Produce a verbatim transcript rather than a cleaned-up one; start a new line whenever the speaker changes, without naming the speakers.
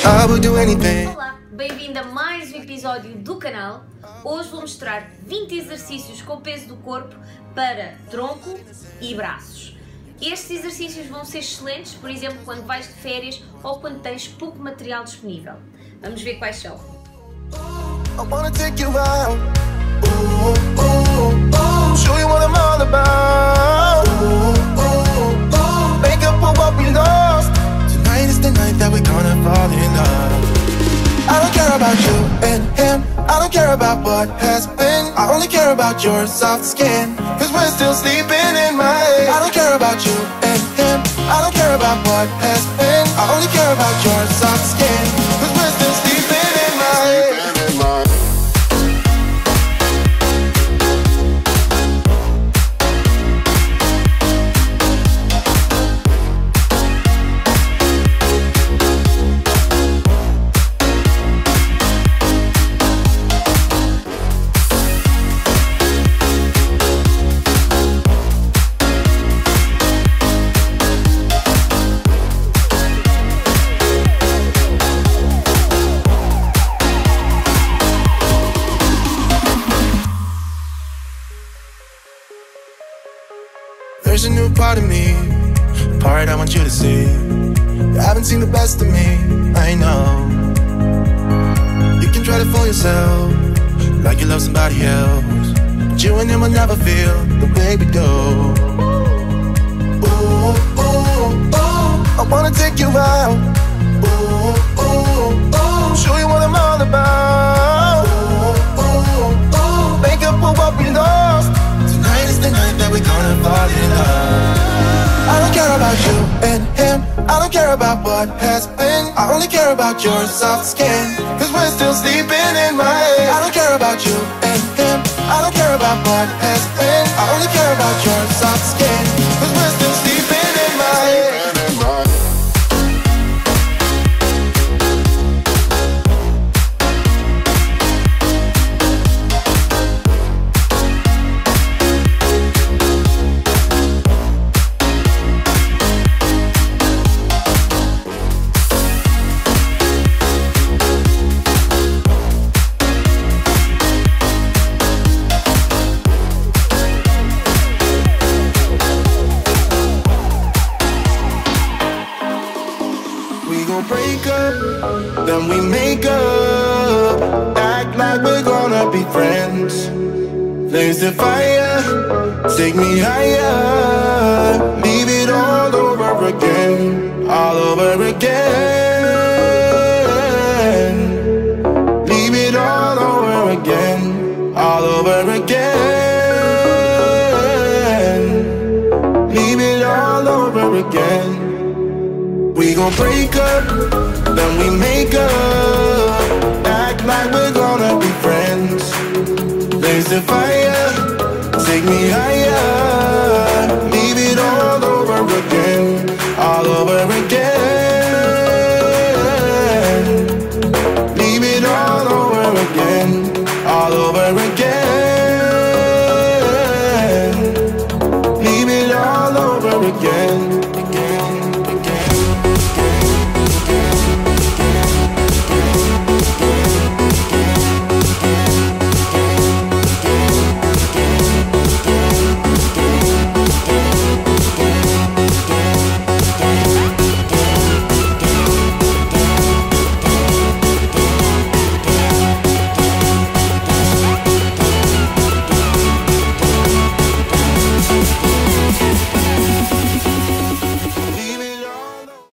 I would do anything.
Olá, bem-vindo a mais um episódio do canal. Hoje vou mostrar vinte exercícios com o peso do corpo para tronco e braços. Estes exercícios vão ser excelentes, por exemplo, quando vais de férias ou quando tens pouco material disponível. Vamos ver quais são.
I wanna take you out. Ooh, ooh, ooh. Show you what I'm all about. Ooh, ooh, ooh. Make up for what we lost. Tonight is the night that we're gonna fall in love. I don't care about you and him. I don't care about what has been. I only care about your soft skin. Cause we're still sleeping in my head. I don't care about you and him. I don't care about what has been. I only care about your soft skin. Cause we're still sleeping in my head. There's a new part of me, a part I want you to see. You haven't seen the best of me, I know. You can try to fool yourself, like you love somebody else, but you and him will never feel the way we do. Ooh, ooh, ooh, I wanna take you out. Ooh, ooh, ooh, show you what I'm all about. Ooh, ooh, ooh, make up for what we lost. Tonight is the night that we're gonna fall in love. I don't care about you and him. I don't care about what has been. I only care about your soft skin. Cause we're still sleeping in my head. I don't care about you and him. I don't care about what has been. I only care about your soft skin. Cause we're still sleeping in my head. Break up, then we make up. Act like we're gonna be friends. Blaze the fire, take me higher. Leave it all over again, all over again. Leave it all over again, all over again. Leave it all over again. We gon' break up, then we make up. Act like we're gonna be friends. Blaze the fire, take me higher.